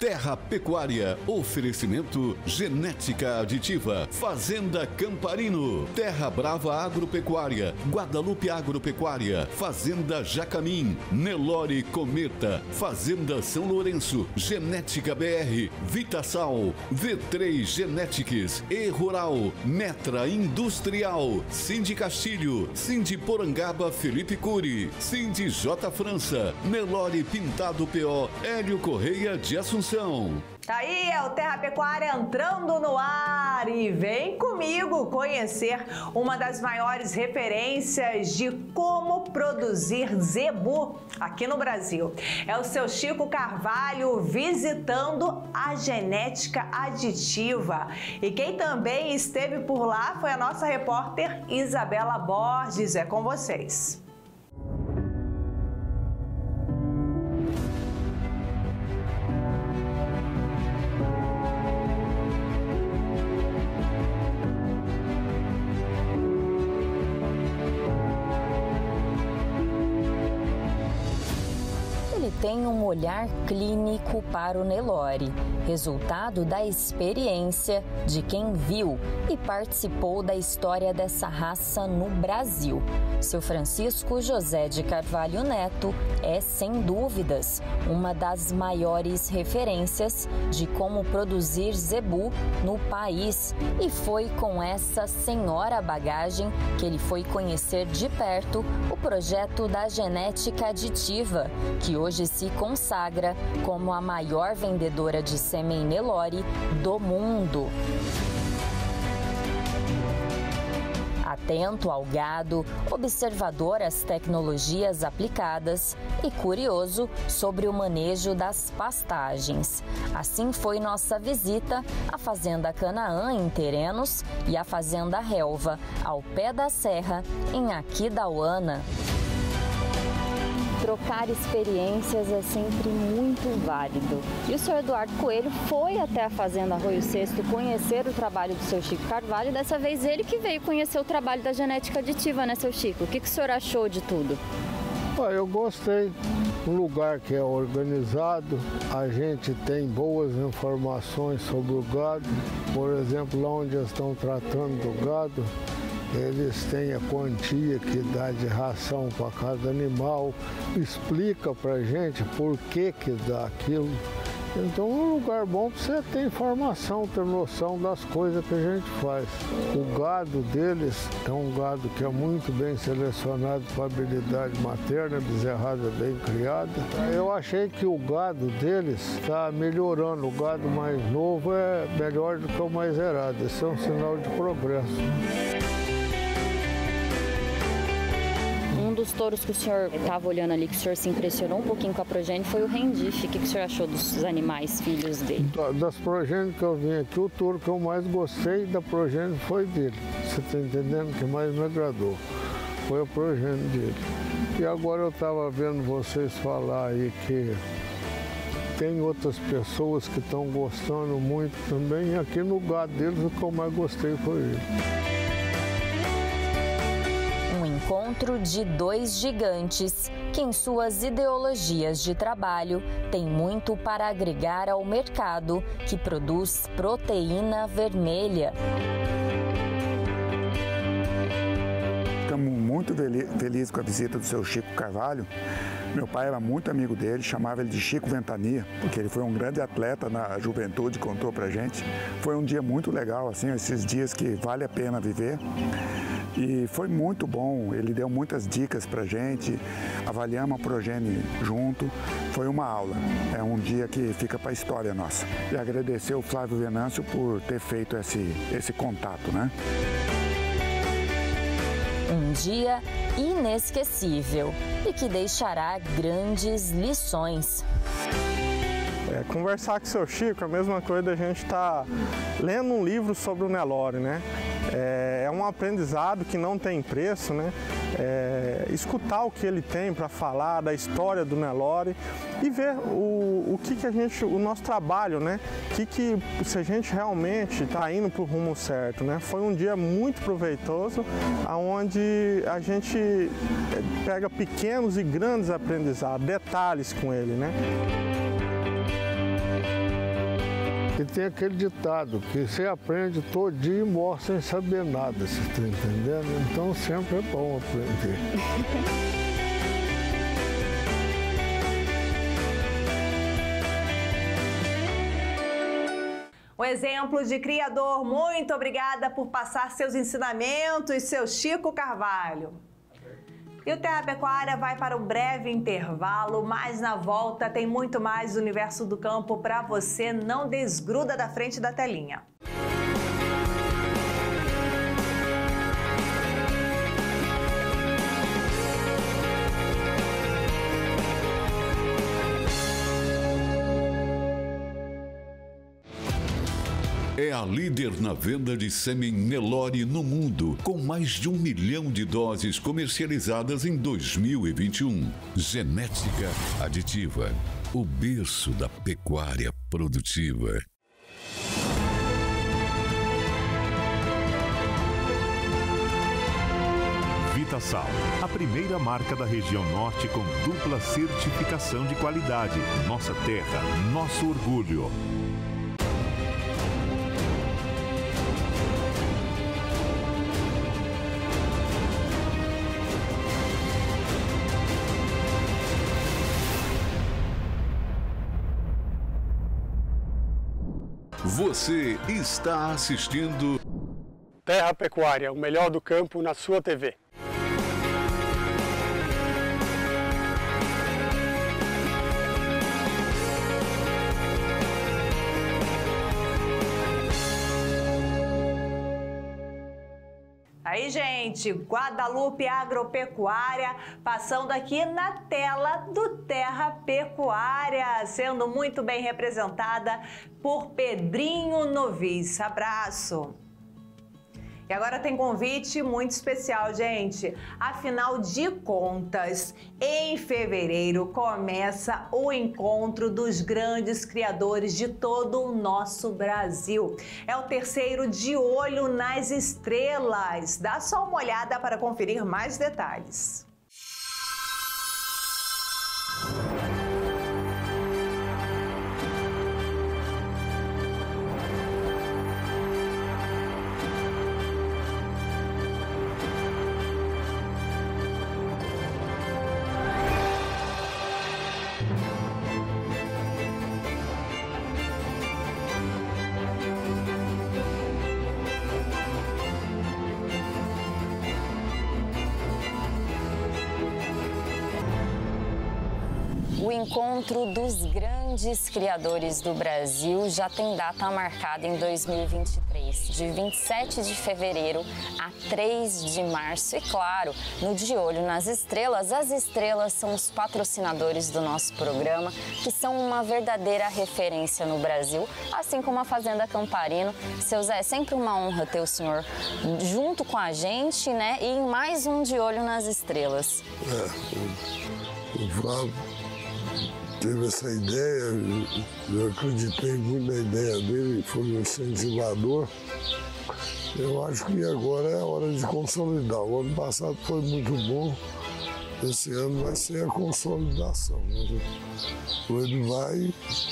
Terra Pecuária, oferecimento Genética Aditiva, Fazenda Camparino, Terra Brava Agropecuária, Guadalupe Agropecuária, Fazenda Jacamim, Nelore Cometa, Fazenda São Lourenço, Genética BR, Vitasal, V3 Genetics, E-Rural, Metra Industrial, Cindy Castilho, Cindy Porangaba Felipe Cury, Cindy J França, Nelore Pintado PO, Hélio Correia de Assunção. Tá aí, é o Terra Pecuária entrando no ar e vem comigo conhecer uma das maiores referências de como produzir zebu aqui no Brasil. É o seu Chico Carvalho visitando a genética aditiva. E quem também esteve por lá foi a nossa repórter Isabela Borges. É com vocês. Tem um olhar clínico para o Nelore, resultado da experiência de quem viu e participou da história dessa raça no Brasil. Seu Francisco José de Carvalho Neto é, sem dúvidas, uma das maiores referências de como produzir zebu no país. E foi com essa senhora bagagem que ele foi conhecer de perto o projeto da genética aditiva, que hoje se consagra como a maior vendedora de sêmen Nelore do mundo. Atento ao gado, observador às tecnologias aplicadas e curioso sobre o manejo das pastagens. Assim foi nossa visita à Fazenda Canaã, em Terenos, e à Fazenda Relva, ao pé da serra, em Aquidauana. Trocar experiências é sempre muito válido. E o senhor Eduardo Coelho foi até a Fazenda Arroio Sexto conhecer o trabalho do seu Chico Carvalho. Dessa vez ele que veio conhecer o trabalho da genética aditiva, né, seu Chico? O que o senhor achou de tudo? Eu gostei. Um lugar que é organizado, a gente tem boas informações sobre o gado. Por exemplo, lá onde eles estão tratando do gado, eles têm a quantia que dá de ração para cada animal, explica para gente por que dá aquilo. Então é um lugar bom para você ter informação, ter noção das coisas que a gente faz. O gado deles é um gado que é muito bem selecionado para habilidade materna, bezerrada bem criada. Eu achei que o gado deles está melhorando, o gado mais novo é melhor do que o mais zerado, esse é um sinal de progresso. Um dos touros que o senhor estava olhando ali, que o senhor se impressionou um pouquinho com a progênie, foi o rendife. O que o senhor achou dos animais, filhos dele? Das progênies que eu vim aqui, o touro que eu mais gostei da progênie foi dele. Você está entendendo? O que mais me agradou foi a progênie dele. E agora eu estava vendo vocês falar aí que tem outras pessoas que estão gostando muito também. E aqui no gado deles, o que eu mais gostei foi ele. Encontro de dois gigantes que, em suas ideologias de trabalho, têm muito para agregar ao mercado que produz proteína vermelha. Estamos muito felizes com a visita do seu Chico Carvalho. Meu pai era muito amigo dele, chamava ele de Chico Ventania, porque ele foi um grande atleta na juventude, contou pra gente. Foi um dia muito legal, assim, esses dias que vale a pena viver. E foi muito bom, ele deu muitas dicas pra gente, avaliamos a progênie junto, foi uma aula. É um dia que fica para a história nossa. E agradecer o Flávio Venâncio por ter feito esse contato, né? Um dia inesquecível e que deixará grandes lições. Conversar com o seu Chico é a mesma coisa da gente estar lendo um livro sobre o Nelore, né? É um aprendizado que não tem preço, né? Escutar o que ele tem para falar da história do Nelore e ver o nosso trabalho, né? Se a gente realmente está indo para o rumo certo, né? Foi um dia muito proveitoso, onde a gente pega pequenos e grandes aprendizados, detalhes com ele, né? E tem aquele ditado que você aprende todo dia e morre sem saber nada, você está entendendo? Então sempre é bom aprender. Um exemplo de criador. Muito obrigada por passar seus ensinamentos, seu Chico Carvalho. E o Terra Pecuária vai para um breve intervalo, mas na volta tem muito mais do universo do campo para você. Não desgruda da frente da telinha. É a líder na venda de sêmen Nelore no mundo, com mais de 1 milhão de doses comercializadas em 2021. Genética aditiva, o berço da pecuária produtiva. Vitasal, a primeira marca da região norte com dupla certificação de qualidade. Nossa terra, nosso orgulho. Você está assistindo Terra Pecuária, o melhor do campo na sua TV. Aí, gente, Guadalupe Agropecuária, passando aqui na tela do Terra Pecuária, sendo muito bem representada por Pedrinho Novis. Abraço! E agora tem convite muito especial, gente. Afinal de contas, em fevereiro começa o encontro dos grandes criadores de todo o nosso Brasil. É o terceiro De Olho nas Estrelas. Dá só uma olhada para conferir mais detalhes. O encontro dos grandes criadores do Brasil já tem data marcada em 2023, de 27 de fevereiro a 3 de março. E claro, no De Olho nas Estrelas, as estrelas são os patrocinadores do nosso programa, que são uma verdadeira referência no Brasil, assim como a Fazenda Camparino. Seu Zé, é sempre uma honra ter o senhor junto com a gente, né? E em mais um De Olho nas Estrelas. O Flávio teve essa ideia, eu acreditei muito na ideia dele, foi um incentivador. Eu acho que agora é a hora de consolidar. O ano passado foi muito bom, esse ano vai ser a consolidação. Ele vai,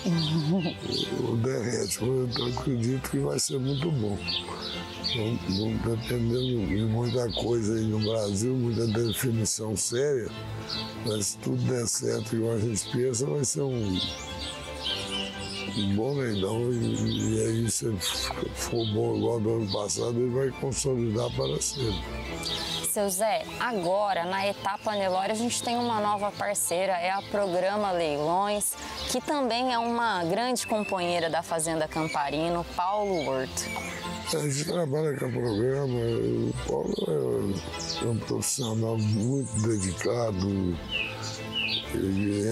derrete, eu acredito que vai ser muito bom. Não dependendo de muita coisa aí no Brasil, muita definição séria, mas se tudo der certo igual a gente pensa, vai ser um bom leilão. E aí, se for bom igual do ano passado, ele vai consolidar para sempre. Seu Zé, agora na etapa Nelore a gente tem uma nova parceira, é a Programa Leilões, que também é uma grande companheira da Fazenda Camparino, Paulo Horto. A gente trabalha com o programa, o Paulo é um profissional muito dedicado, ele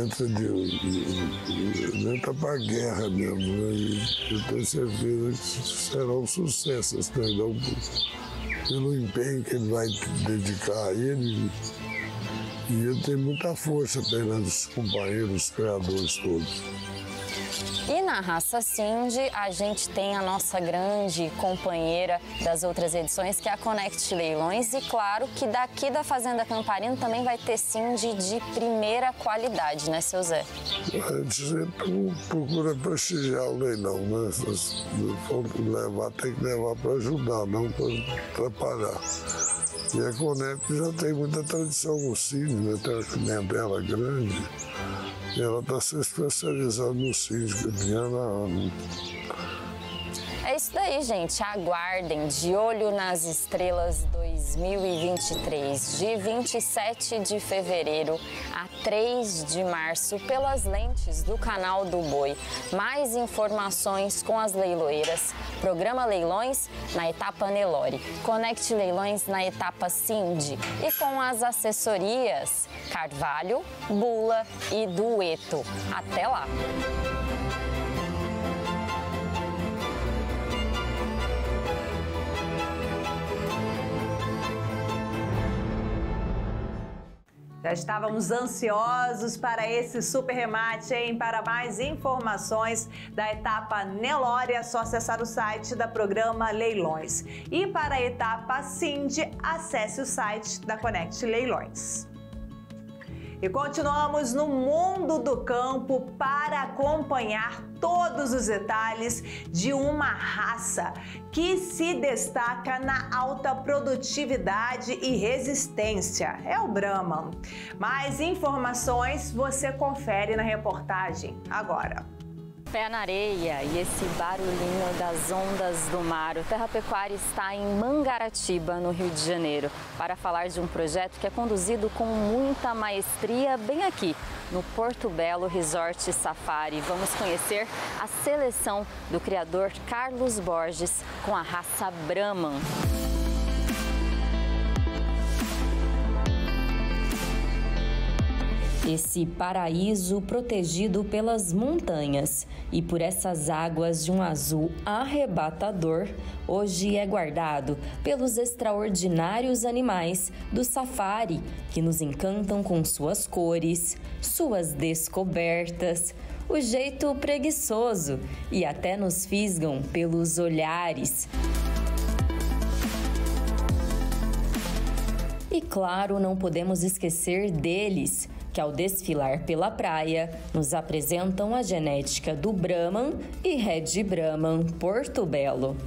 entra para a guerra mesmo, né? Eu tenho certeza que será um sucesso esse leilão, pelo empenho que ele vai dedicar a ele, e ele tem muita força perante os companheiros, os criadores todos. E na raça Sind, a gente tem a nossa grande companheira das outras edições, que é a Connect Leilões. E claro que daqui da Fazenda Camparino também vai ter Sind de primeira qualidade, né, seu Zé? A gente sempre procura prestigiar o leilão, né? Se for levar, tem que levar para ajudar, não para atrapalhar. E a Connect já tem muita tradição no Sind, né? Tem uma clientela grande. E ela está se especializando no Sind, de ano a ano. É isso daí, gente. Aguardem, de olho nas estrelas 2023, de 27 de fevereiro a 3 de março, pelas lentes do canal do Boi. Mais informações com as leiloeiras. Programa Leilões na etapa Nelore, Connect Leilões na etapa Sind e com as assessorias Carvalho, Bula e Dueto. Até lá! Já estávamos ansiosos para esse super remate, hein? Para mais informações da etapa Nelore, é só acessar o site da Programa Leilões. E para a etapa Sind, acesse o site da Connect Leilões. E continuamos no mundo do campo para acompanhar todos os detalhes de uma raça que se destaca na alta produtividade e resistência. É o Brahman. Mais informações você confere na reportagem agora. Pé na areia e esse barulhinho das ondas do mar. O Terra Pecuária está em Mangaratiba, no Rio de Janeiro, para falar de um projeto que é conduzido com muita maestria bem aqui, no Porto Belo Resort Safari. Vamos conhecer a seleção do criador Carlos Borges com a raça Brahman. Esse paraíso protegido pelas montanhas e por essas águas de um azul arrebatador, hoje é guardado pelos extraordinários animais do safari, que nos encantam com suas cores, suas descobertas, o jeito preguiçoso e até nos fisgam pelos olhares. E claro, não podemos esquecer deles, que ao desfilar pela praia, nos apresentam a genética do Brahman e Red Brahman Porto Belo.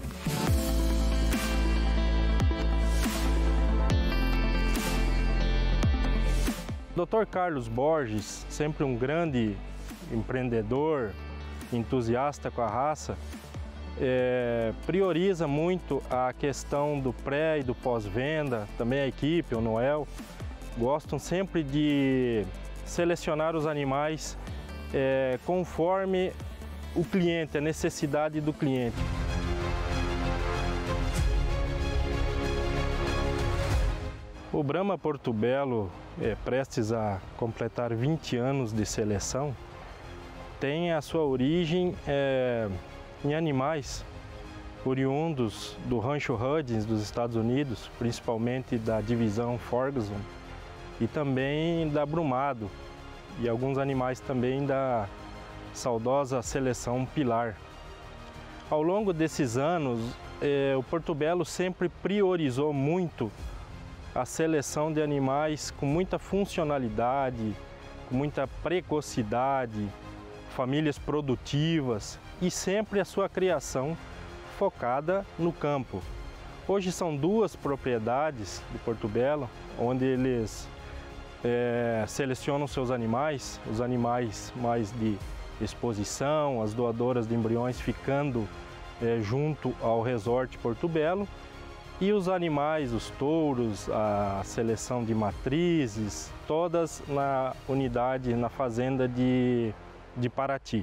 Dr. Carlos Borges, sempre um grande empreendedor, entusiasta com a raça, prioriza muito a questão do pré e do pós-venda, também a equipe, o Noel, gostam sempre de selecionar os animais conforme o cliente, a necessidade do cliente. O Brahma Porto Belo, prestes a completar 20 anos de seleção, tem a sua origem em animais oriundos do Rancho Hudgens dos Estados Unidos, principalmente da divisão Ferguson, e também da Brumado, e alguns animais também da saudosa seleção Pilar. Ao longo desses anos, o Porto Belo sempre priorizou muito a seleção de animais com muita funcionalidade, com muita precocidade, famílias produtivas e sempre a sua criação focada no campo. Hoje são 2 propriedades do Porto Belo, onde eles selecionam seus animais, os animais mais de exposição, as doadoras de embriões ficando junto ao Resort Porto Belo, e os animais, os touros, a seleção de matrizes, todas na unidade, na fazenda de Paraty.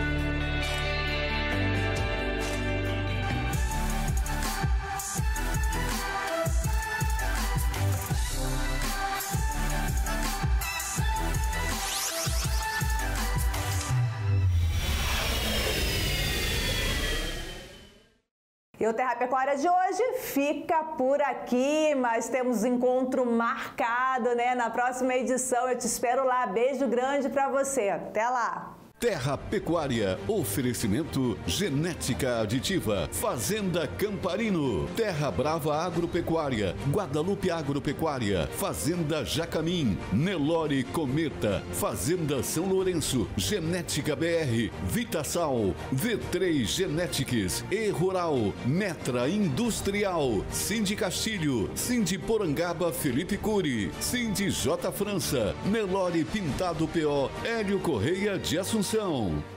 E o Terra Pecuária de hoje fica por aqui, mas temos encontro marcado, né? Na próxima edição eu te espero lá. Beijo grande pra você. Até lá! Terra Pecuária, oferecimento Genética Aditiva, Fazenda Camparino, Terra Brava Agropecuária, Guadalupe Agropecuária, Fazenda Jacamim, Nelore Cometa, Fazenda São Lourenço, Genética BR, Vitasal, V3 Genetics, E-Rural, Metra Industrial, Cindy Castilho, Cindy Porangaba Felipe Cury, Cindy J França, Nelore Pintado PO, Hélio Correia de Assunção.